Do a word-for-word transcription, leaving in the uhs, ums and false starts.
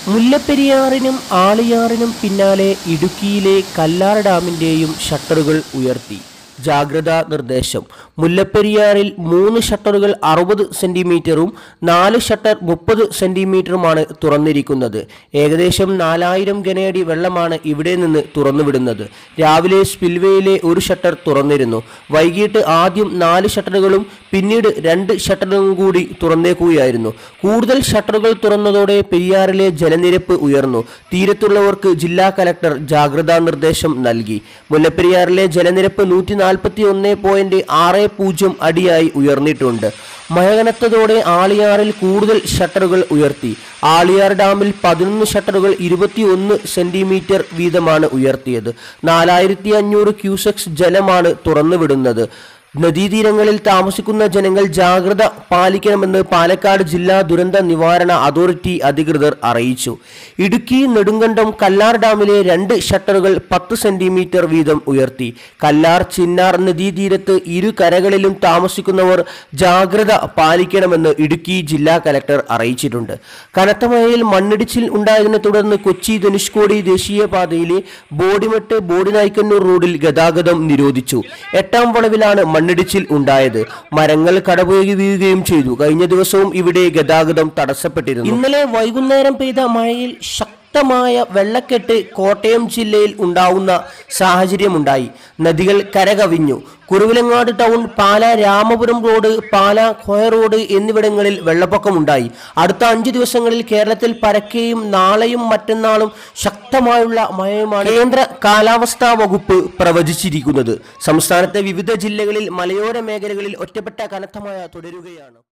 മുല്ലപ്പെരിയാറിനും ആളിയാറിനും പിന്നാലെ ഇടുക്കിയിലെ കല്ലാർ ഡാമിൻ്റെയും ഷട്ടറുകൾ ഉയർത്തി. ജാഗ്രതാ നിർദ്ദേശം. മുല്ലപ്പെരിയാറിൽ മൂന്ന് ഷട്ടറുകൾ അറുപത് സെന്റിമീറ്ററും നാല് ഷട്ടർ മുപ്പത് സെന്റിമീറ്ററുമാണ് തുറന്നിരിക്കുന്നത്. ഏകദേശം നാലായിരം ഘനയടി വെള്ളമാണ് ഇവിടെ നിന്ന് തുറന്നുവിടുന്നത്. രാവിലെ സ്പിൽവേയിലെ ഒരു ഷട്ടർ തുറന്നിരുന്നു. വൈകിട്ട് ആദ്യം നാല് ഷട്ടറുകളും പിന്നീട് രണ്ട് ഷട്ടറുകളും കൂടി തുറന്നേക്കുകയായിരുന്നു. കൂടുതൽ ഷട്ടറുകൾ തുറന്നതോടെ പെരിയാറിലെ ജലനിരപ്പ് ഉയർന്നു. തീരത്തുള്ളവർക്ക് ജില്ലാ കലക്ടർ ജാഗ്രതാ നിർദ്ദേശം നൽകി. മുല്ലപ്പെരിയാറിലെ ജലനിരപ്പ് നൂറ്റി നാൽപ്പത്തി ഒന്ന് പോയിന്റ് ആറ് പൂജ്യം അടിയായി ഉയർന്നിട്ടുണ്ട്. മഴ കനത്തതോടെ ആളിയാറിൽ കൂടുതൽ ഷട്ടറുകൾ ഉയർത്തി. ആളിയാർ ഡാമിൽ പതിനൊന്ന് ഷട്ടറുകൾ ഇരുപത്തി ഒന്ന് സെന്റിമീറ്റർ വീതമാണ് ഉയർത്തിയത്. നാലായിരത്തി അഞ്ഞൂറ് ക്യൂസെക്സ് ജലമാണ് തുറന്നുവിടുന്നത്. നദീതീരങ്ങളിൽ താമസിക്കുന്ന ജനങ്ങൾ ജാഗ്രത പാലിക്കണമെന്ന് പാലക്കാട് ജില്ലാ ദുരന്ത നിവാരണ അതോറിറ്റി അധികൃതർ അറിയിച്ചു. ഇടുക്കി നെടുങ്കണ്ടം കല്ലാർ ഡാമിലെ രണ്ട് ഷട്ടറുകൾ പത്ത് സെന്റിമീറ്റർ വീതം ഉയർത്തി. കല്ലാർ ചിന്നാർ നദീതീരത്ത് ഇരു കരകളിലും താമസിക്കുന്നവർ ജാഗ്രത പാലിക്കണമെന്ന് ഇടുക്കി ജില്ലാ കലക്ടർ അറിയിച്ചിട്ടുണ്ട്. കനത്ത മഴയിൽ മണ്ണിടിച്ചിൽ ഉണ്ടായതിനെ തുടർന്ന് കൊച്ചി ധനുഷ്കോടി ദേശീയപാതയിലെ ബോഡിമെട്ട് ബോഡിനായ്ക്കന്നൂർ റോഡിൽ ഗതാഗതം നിരോധിച്ചു. എട്ടാം വളവിലാണ് മണ്ണിടിച്ചിൽ ഉണ്ടായത്. മരങ്ങൾ കടപുഴകി വീഴുകയും ചെയ്തു. കഴിഞ്ഞ ദിവസവും ഇവിടെ ഗതാഗതം തടസ്സപ്പെട്ടിരുന്നു. ഇന്നലെ വൈകുന്നേരം പെയ്ത മഴയിൽ ശക്തമായ വെള്ളക്കെട്ട് കോട്ടയം ജില്ലയിൽ ഉണ്ടാവുന്ന സാഹചര്യമുണ്ടായി. നദികൾ കരകവിഞ്ഞു. Kuravilangad town, Pala Ramapuram road, Pala Koya road എന്നിവിടങ്ങളിൽ വെള്ളപ്പൊക്കമുണ്ടായി. അടുത്ത അഞ്ചു ദിവസങ്ങളിൽ കേരളത്തിൽ പരക്കെയും നാളെയും മറ്റന്നാളും ശക്തമായുള്ള മഴയുമാണ് കേന്ദ്ര കാലാവസ്ഥാ വകുപ്പ് പ്രവചിച്ചിരിക്കുന്നത്. സംസ്ഥാനത്തെ വിവിധ ജില്ലകളിൽ മലയോര മേഖലകളിൽ ഒറ്റപ്പെട്ട കനത്ത മഴ തുടരുകയാണ്.